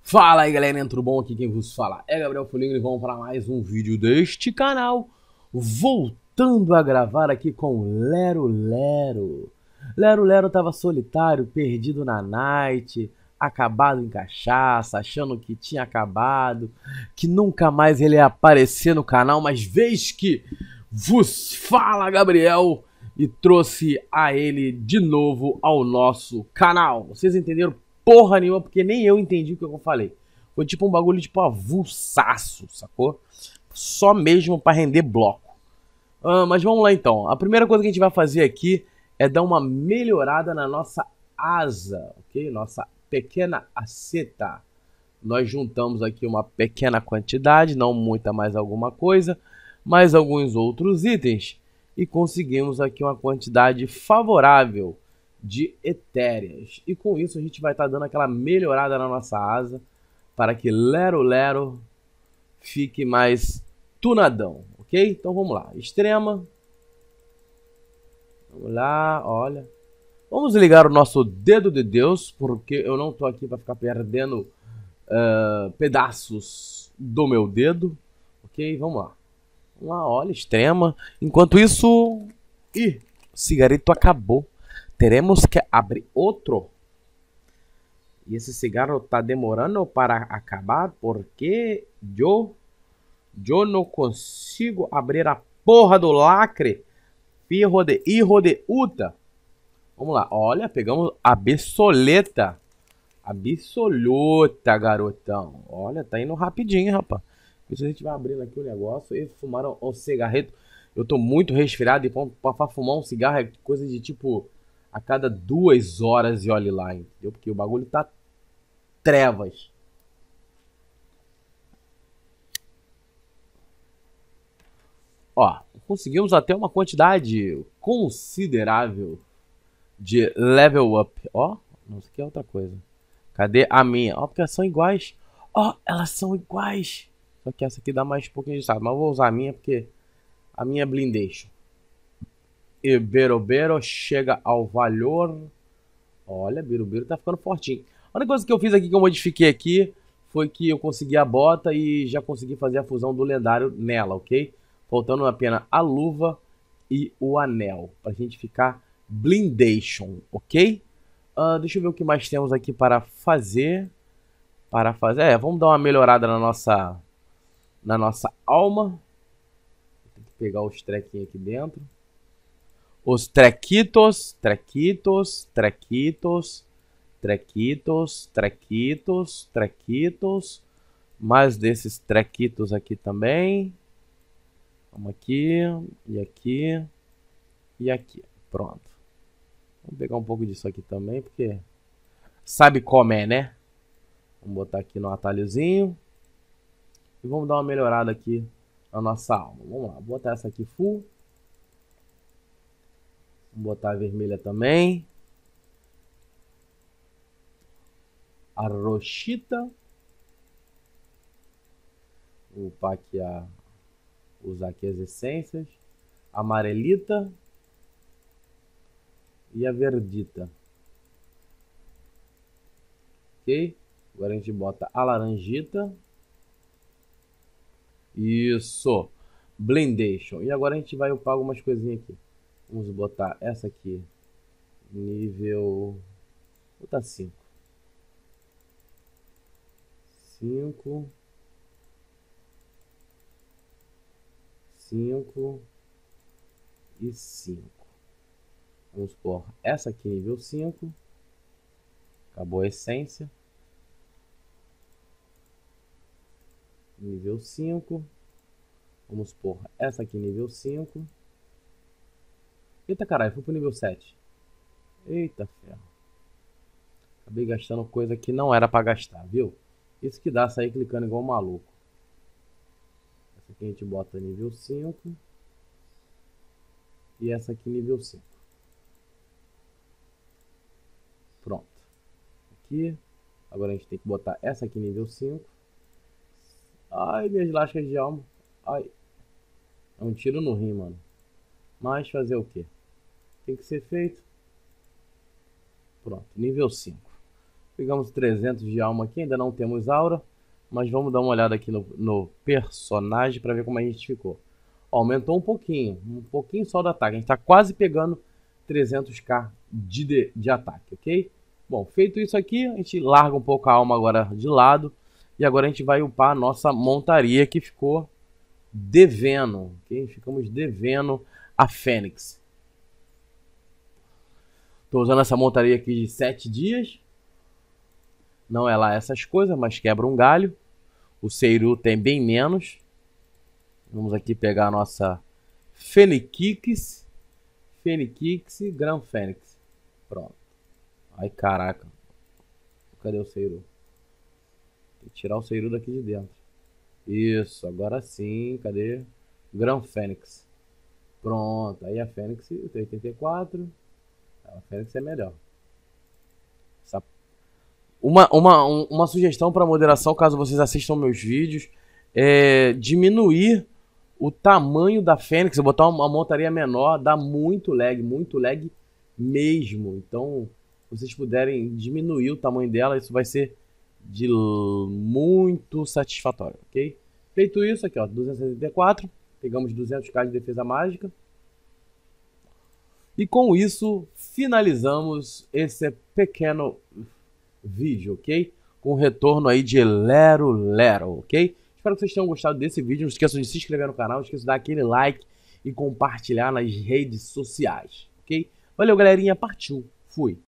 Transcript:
Fala aí galerinha, tudo bom? Aqui quem vos fala é Gabriel Foligno e vamos para mais um vídeo deste canal. Voltando a gravar aqui com Lero Lero. Lero Lero tava solitário, perdido na night, acabado em cachaça, achando que tinha acabado, que nunca mais ele ia aparecer no canal, mas vez que vos fala Gabriel e trouxe a ele de novo ao nosso canal. Vocês entenderam porra nenhuma, porque nem eu entendi o que eu falei. Foi tipo um bagulho tipo avulsaço, sacou? Só mesmo pra render bloco. Mas vamos lá então. A primeira coisa que a gente vai fazer aqui é dar uma melhorada na nossa asa, ok? Nossa pequena aceta. Nós juntamos aqui uma pequena quantidade, não muita, mais alguma coisa, mais alguns outros itens e conseguimos aqui uma quantidade favorável de etéreas. E com isso a gente vai estar dando aquela melhorada na nossa asa para que Lero Lero fique mais tunadão, ok? Então vamos lá, extrema. Vamos lá, olha. Vamos ligar o nosso dedo de Deus, porque eu não tô aqui para ficar perdendo pedaços do meu dedo, ok? Vamos lá. Vamos lá, olha, extrema. Enquanto isso... Ih, o cigarrito acabou. Teremos que abrir outro. E esse cigarro tá demorando para acabar porque eu não consigo abrir a porra do lacre. Filho de uta. Vamos lá, olha, pegamos a absoleta. Absoluta, garotão. Olha, tá indo rapidinho, rapaz. Se a gente vai abrindo aqui o negócio e fumar um cigarreto. Eu tô muito resfriado e pra fumar um cigarro é coisa de tipo a cada 2 horas e olhe lá, entendeu? Porque o bagulho tá trevas. Ó, conseguimos até uma quantidade considerável de level up. Ó, não sei o que é outra coisa. Cadê a minha? Ó, porque elas são iguais. Ó, elas são iguais. Só que essa aqui dá mais pouquinho de estado. Mas eu vou usar a minha porque a minha é blindation. E Berobero chega ao valor. Olha, Birubiru tá ficando fortinho. A única coisa que eu fiz aqui, que eu modifiquei aqui, foi que eu consegui a bota e já consegui fazer a fusão do lendário nela, ok? Faltando apenas a luva e o anel, pra gente ficar blindation, ok? Deixa eu ver o que mais temos aqui para fazer. Vamos dar uma melhorada na nossa alma. Tem que pegar os trequinhos aqui dentro. Os trequitos, trequitos, trequitos, trequitos, trequitos, trequitos. Mais desses trequitos aqui também. Vamos aqui, e aqui, e aqui. Pronto. Vamos pegar um pouco disso aqui também, porque sabe como é, né? Vamos botar aqui no atalhozinho. E vamos dar uma melhorada aqui na nossa alma. Vamos lá, vou botar essa aqui full. Vamos botar a vermelha também. A roxita. Vou upar aqui usar aqui as essências. A amarelita. E a verdita. Ok? Agora a gente bota a laranjita. Isso. Blindation. E agora a gente vai upar algumas coisinhas aqui. Vamos botar essa aqui. Nível... Vou botar 5. 5. 5. E 5. Vamos pôr essa aqui nível 5. Acabou a essência. Nível 5. Vamos pôr essa aqui nível 5. Eita caralho, fui pro nível 7. Eita ferro. Acabei gastando coisa que não era pra gastar, viu? Isso que dá sair clicando igual um maluco. Essa aqui a gente bota nível 5. E essa aqui nível 5. Pronto. Aqui. Agora a gente tem que botar essa aqui nível 5. Ai, minhas lascas de alma. Ai. É um tiro no rim, mano. Mas fazer o quê? Tem que ser feito. Pronto, nível 5. Pegamos 300 de alma aqui, ainda não temos aura. Mas vamos dar uma olhada aqui no personagem para ver como a gente ficou. Ó, aumentou um pouquinho só do ataque. A gente está quase pegando 300k de ataque, ok? Bom, feito isso aqui, a gente larga um pouco a alma agora de lado. E agora a gente vai upar a nossa montaria que ficou devendo, ok? Ficamos devendo a Fênix. Estou usando essa montaria aqui de 7 dias. Não é lá essas coisas, mas quebra um galho. O Seiru tem bem menos. Vamos aqui pegar a nossa Fênix. Gran Fênix. Pronto. Ai, caraca. Cadê o Seiru? Tem que tirar o Seiru daqui de dentro. Isso, agora sim. Cadê? Gran Fênix. Pronto. Aí a Fênix tem 84. A Fênix é melhor. Uma sugestão para moderação, caso vocês assistam meus vídeos, é diminuir o tamanho da Fênix, botar uma montaria menor, dá muito lag mesmo. Então, se vocês puderem diminuir o tamanho dela, isso vai ser de muito satisfatório, ok? Feito isso aqui, ó, 274, pegamos 200k de defesa mágica. E com isso, finalizamos esse pequeno vídeo, ok? Com retorno aí de Lero Lero, ok? Espero que vocês tenham gostado desse vídeo. Não esqueçam de se inscrever no canal, não esqueçam de dar aquele like e compartilhar nas redes sociais, ok? Valeu, galerinha. Partiu. Fui.